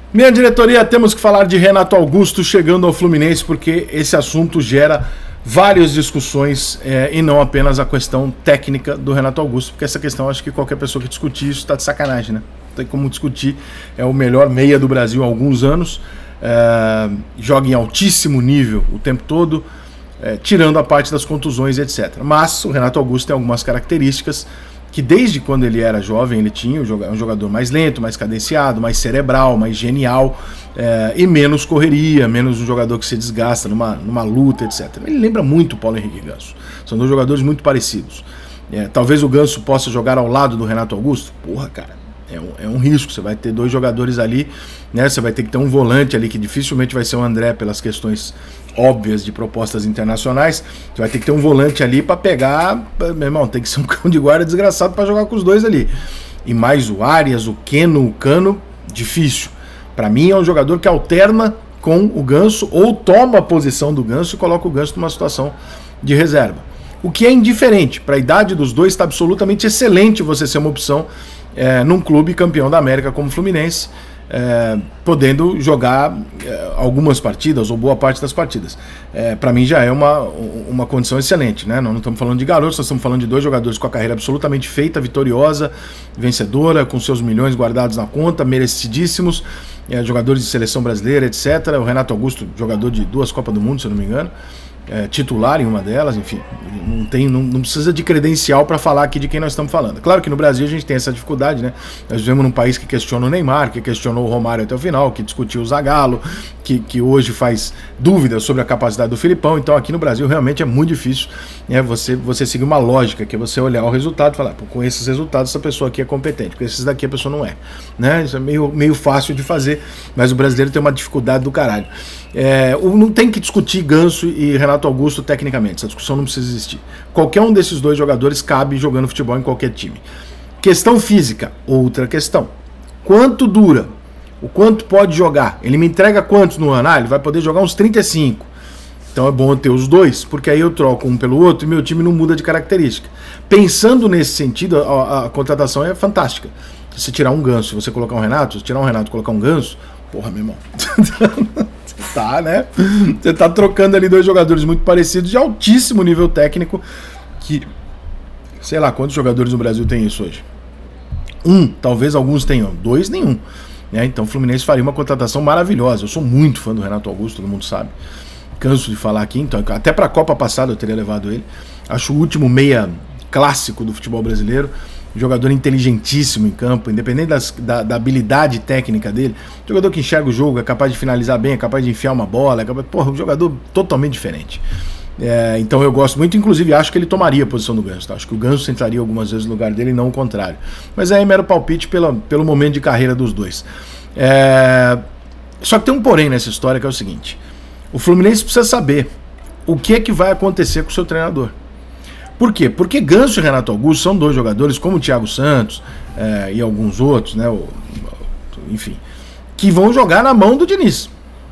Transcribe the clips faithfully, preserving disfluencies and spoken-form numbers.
Minha diretoria, temos que falar de Renato Augusto chegando ao Fluminense, porque esse assunto gera várias discussões é, e não apenas a questão técnica do Renato Augusto, porque essa questão, acho que qualquer pessoa que discutir isso está de sacanagem, né? Não tem como discutir, é o melhor meia do Brasil há alguns anos, é, joga em altíssimo nível o tempo todo, é, tirando a parte das contusões, etcétera. Mas o Renato Augusto tem algumas características que desde quando ele era jovem ele tinha, um jogador mais lento, mais cadenciado, mais cerebral, mais genial, é, e menos correria, menos um jogador que se desgasta numa, numa luta, etcétera. Ele lembra muito o Paulo Henrique Ganso. São dois jogadores muito parecidos. É, talvez o Ganso possa jogar ao lado do Renato Augusto. Porra, cara, é um, é um risco. Você vai ter dois jogadores ali, né? Você vai ter que ter um volante ali que dificilmente vai ser o André pelas questões óbvias de propostas internacionais. Você vai ter que ter um volante ali para pegar, meu irmão, tem que ser um cão de guarda desgraçado para jogar com os dois ali. E mais o Arias, o Keno, o Cano, difícil. Para mim é um jogador que alterna com o Ganso ou toma a posição do Ganso e coloca o Ganso numa situação de reserva. O que é indiferente, para a idade dos dois está absolutamente excelente você ser uma opção é, num clube campeão da América como o Fluminense, É, podendo jogar é, algumas partidas ou boa parte das partidas. É, para mim já é uma, uma condição excelente, né? Nós não estamos falando de garotos, nós estamos falando de dois jogadores com a carreira absolutamente feita, vitoriosa, vencedora, com seus milhões guardados na conta, merecidíssimos, é, jogadores de seleção brasileira, etcétera. O Renato Augusto, jogador de duas Copas do Mundo, se eu não me engano, é, titular em uma delas, enfim, não, tem, não, não precisa de credencial para falar aqui de quem nós estamos falando. Claro que no Brasil a gente tem essa dificuldade, né? Nós vivemos num país que questiona o Neymar, que questionou o Romário até o final, que discutiu o Zagallo, que, que hoje faz dúvidas sobre a capacidade do Filipão. Então aqui no Brasil realmente é muito difícil, né, você, você seguir uma lógica, que é você olhar o resultado e falar, pô, com esses resultados essa pessoa aqui é competente, com esses daqui a pessoa não é, né? Isso é meio, meio fácil de fazer, mas o brasileiro tem uma dificuldade do caralho. É, não tem que discutir Ganso e Renato Augusto tecnicamente, essa discussão não precisa existir. Qualquer um desses dois jogadores cabe jogando futebol em qualquer time. Questão física, outra questão. Quanto dura? O quanto pode jogar? Ele me entrega quantos no ano? Ah, ele vai poder jogar uns trinta e cinco. Então é bom eu ter os dois, porque aí eu troco um pelo outro e meu time não muda de característica. Pensando nesse sentido, a, a, a contratação é fantástica. Se você tirar um Ganso, se você colocar um Renato, se tirar um Renato e colocar um Ganso, porra, meu irmão. Tá, né? Você tá trocando ali dois jogadores muito parecidos, de altíssimo nível técnico, que, sei lá, quantos jogadores no Brasil tem isso hoje? Um, talvez alguns tenham, dois, nenhum. Né? Então o Fluminense faria uma contratação maravilhosa. Eu sou muito fã do Renato Augusto, todo mundo sabe. Canso de falar aqui, então até pra Copa passada eu teria levado ele. Acho o último meia clássico do futebol brasileiro. Jogador inteligentíssimo em campo, independente das, da, da habilidade técnica dele, jogador que enxerga o jogo, é capaz de finalizar bem, é capaz de enfiar uma bola, é capaz, porra, um jogador totalmente diferente. É, então eu gosto muito, inclusive acho que ele tomaria a posição do Ganso, tá? Acho que o Ganso entraria algumas vezes no lugar dele e não o contrário. Mas aí é mero palpite pela, pelo momento de carreira dos dois. É, só que tem um porém nessa história, que é o seguinte: o Fluminense precisa saber o que é que vai acontecer com o seu treinador. Por quê? Porque Ganso e Renato Augusto são dois jogadores, como o Thiago Santos é, e alguns outros, né, o, enfim, que vão jogar na mão do Diniz.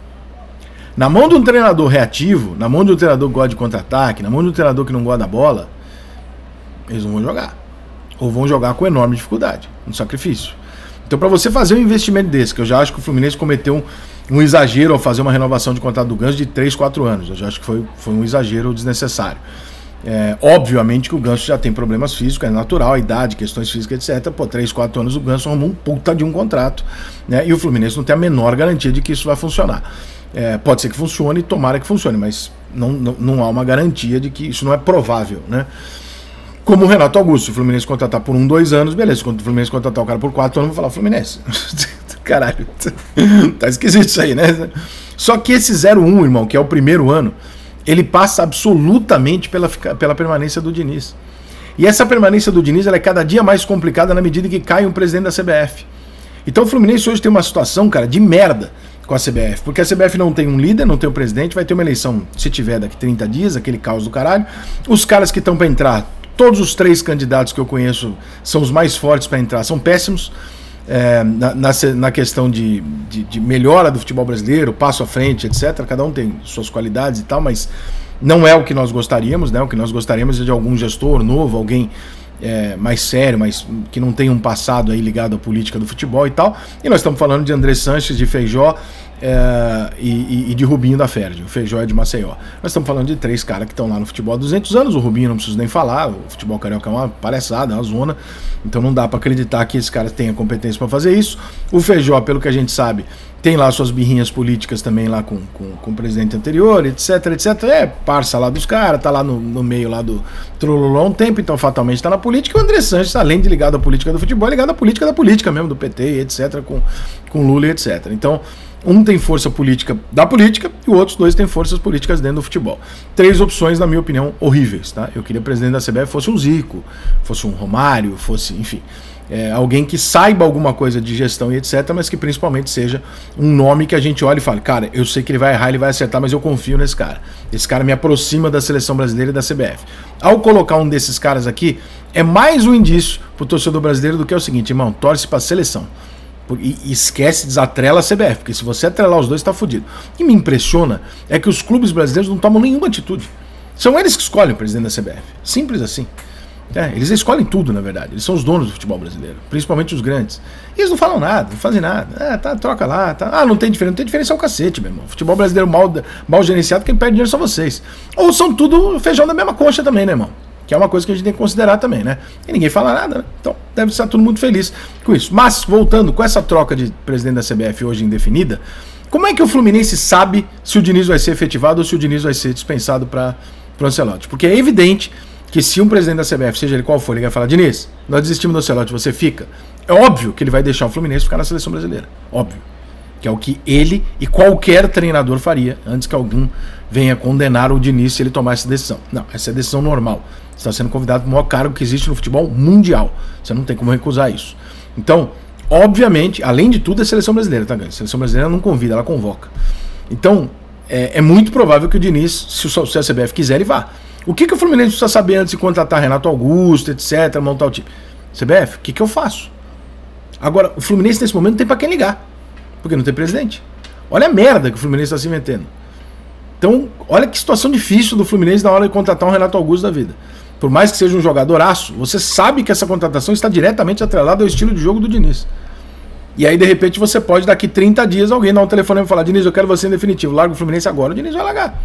Na mão de um treinador reativo, na mão de um treinador que gosta de contra-ataque, na mão de um treinador que não gosta da bola, eles não vão jogar. Ou vão jogar com enorme dificuldade, um sacrifício. Então, para você fazer um investimento desse, que eu já acho que o Fluminense cometeu um, um exagero ao fazer uma renovação de contrato do Ganso de três, quatro anos. Eu já acho que foi, foi um exagero desnecessário. É, obviamente que o Ganso já tem problemas físicos, é natural, a idade, questões físicas, etcétera. Pô, três, quatro anos o Ganso arrumou um puta de um contrato, né? E o Fluminense não tem a menor garantia de que isso vai funcionar. É, pode ser que funcione, tomara que funcione, mas não, não, não há uma garantia de que isso não é provável, né? Como o Renato Augusto, se o Fluminense contratar por um, dois anos, beleza. Quando o Fluminense contratar o cara por quatro anos, eu vou falar Fluminense. Caralho, tá esquisito isso aí, né? Só que esse zero um, irmão, que é o primeiro ano, ele passa absolutamente pela, pela permanência do Diniz. E essa permanência do Diniz ela é cada dia mais complicada na medida que cai um presidente da C B F. Então o Fluminense hoje tem uma situação, cara, de merda com a C B F. Porque a C B F não tem um líder, não tem um presidente, vai ter uma eleição, se tiver, daqui trinta dias, aquele caos do caralho. Os caras que estão para entrar, todos os três candidatos que eu conheço são os mais fortes para entrar, são péssimos. É, na, na, na questão de, de, de melhora do futebol brasileiro, passo à frente, etcétera. Cada um tem suas qualidades e tal, mas não é o que nós gostaríamos, né? O que nós gostaríamos é de algum gestor novo, alguém é, mais sério, mais, que não tem um passado aí ligado à política do futebol e tal. E nós estamos falando de André Sanches, de Feijó, É, e, e de Rubinho da Ferdi. O Feijó é de Maceió. Nós estamos falando de três caras que estão lá no futebol há duzentos anos. O Rubinho não preciso nem falar. O futebol carioca é uma palhaçada, é uma zona. Então não dá para acreditar que esse cara tenha competência para fazer isso. O Feijó, pelo que a gente sabe, tem lá suas birrinhas políticas também lá com, com, com o presidente anterior, etc, etc. É parça lá dos caras, tá lá no, no meio lá do trololó há um tempo, então fatalmente tá na política. E o André Sanches, além de ligado à política do futebol, é ligado à política da política mesmo, do P T, etc, com, com Lula e etc. Então, um tem força política da política e os outros dois têm forças políticas dentro do futebol. Três opções, na minha opinião, horríveis, tá? Eu queria que o presidente da C B F fosse um Zico, fosse um Romário, fosse, enfim, é, alguém que saiba alguma coisa de gestão e etc, mas que principalmente seja um nome que a gente olhe e fale, cara, eu sei que ele vai errar, ele vai acertar, mas eu confio nesse cara. Esse cara me aproxima da seleção brasileira e da C B F. Ao colocar um desses caras aqui, é mais um indício pro torcedor brasileiro do que é o seguinte, irmão, torce pra seleção. E esquece, desatrela a C B F, porque se você atrelar os dois, tá fudido. O que me impressiona é que os clubes brasileiros não tomam nenhuma atitude. São eles que escolhem o presidente da C B F. Simples assim. É, eles escolhem tudo, na verdade. Eles são os donos do futebol brasileiro, principalmente os grandes. E eles não falam nada, não fazem nada. É, tá, troca lá. Tá. Ah, não tem diferença. Não tem diferença é o cacete, meu irmão. Futebol brasileiro mal, mal gerenciado, quem perde dinheiro são vocês. Ou são tudo feijão da mesma concha também, né, irmão? Que é uma coisa que a gente tem que considerar também, né? E ninguém fala nada, né? Então deve estar todo mundo feliz com isso. Mas, voltando, com essa troca de presidente da C B F hoje indefinida, como é que o Fluminense sabe se o Diniz vai ser efetivado ou se o Diniz vai ser dispensado para o Ancelotti? Porque é evidente que se um presidente da C B F, seja ele qual for, ele vai falar, Diniz, nós desistimos do Ancelotti, você fica. É óbvio que ele vai deixar o Fluminense ficar na seleção brasileira. Óbvio. Que é o que ele e qualquer treinador faria antes que algum venha condenar o Diniz se ele tomar essa decisão. Não, essa é a decisão normal. Você está sendo convidado para o maior cargo que existe no futebol mundial. Você não tem como recusar isso. Então, obviamente, além de tudo, é a seleção brasileira, tá, galera? A seleção brasileira não convida, ela convoca. Então, é, é muito provável que o Diniz, se, o, se a C B F quiser, ele vá. O que, que o Fluminense precisa saber antes de contratar Renato Augusto, etc, montar o time? C B F, o que, que eu faço? Agora, o Fluminense nesse momento não tem para quem ligar, porque não tem presidente. Olha a merda que o Fluminense está se inventando. Então, olha que situação difícil do Fluminense na hora de contratar um Renato Augusto da vida. Por mais que seja um jogadoraço, você sabe que essa contratação está diretamente atrelada ao estilo de jogo do Diniz. E aí, de repente, você pode, daqui trinta dias, alguém dar um telefone e falar, Diniz, eu quero você em definitivo, larga o Fluminense agora, o Diniz vai largar.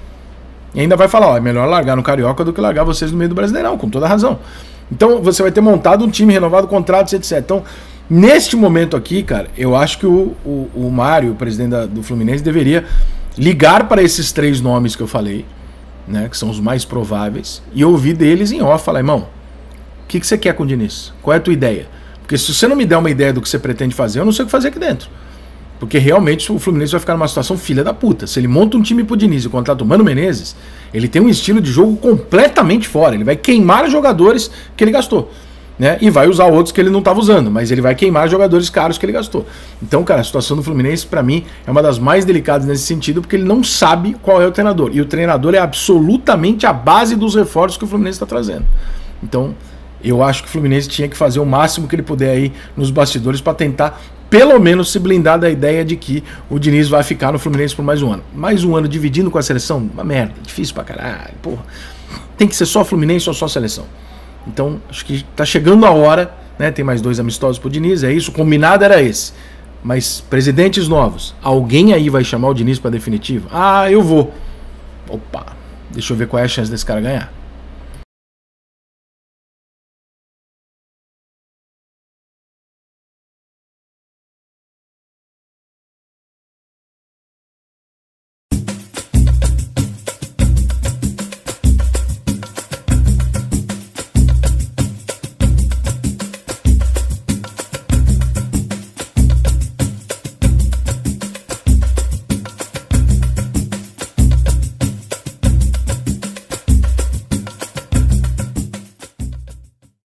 E ainda vai falar, ó, é melhor largar no Carioca do que largar vocês no meio do Brasileirão, com toda razão. Então, você vai ter montado um time, renovado contratos, etcétera. Então, neste momento aqui, cara, eu acho que o, o, o Mário, o presidente da, do Fluminense, deveria ligar para esses três nomes que eu falei, né, que são os mais prováveis, e ouvir deles em off, falar, irmão, o que, que você quer com o Diniz? Qual é a tua ideia? Porque se você não me der uma ideia do que você pretende fazer, eu não sei o que fazer aqui dentro. Porque realmente o Fluminense vai ficar numa situação filha da puta. Se ele monta um time pro Diniz e contrata o Mano Menezes, ele tem um estilo de jogo completamente fora. Ele vai queimar jogadores que ele gastou, né? E vai usar outros que ele não estava usando, mas ele vai queimar jogadores caros que ele gastou. Então, cara, a situação do Fluminense, para mim, é uma das mais delicadas nesse sentido, porque ele não sabe qual é o treinador. E o treinador é absolutamente a base dos reforços que o Fluminense está trazendo. Então, eu acho que o Fluminense tinha que fazer o máximo que ele puder aí nos bastidores para tentar, pelo menos, se blindar da ideia de que o Diniz vai ficar no Fluminense por mais um ano. Mais um ano dividindo com a seleção, uma merda, difícil pra caralho, porra. Tem que ser só Fluminense ou só seleção. Então, acho que tá chegando a hora, né? Tem mais dois amistosos pro Diniz, é isso, o combinado era esse. Mas presidentes novos, alguém aí vai chamar o Diniz para definitivo? Ah, eu vou. Opa, deixa eu ver qual é a chance desse cara ganhar.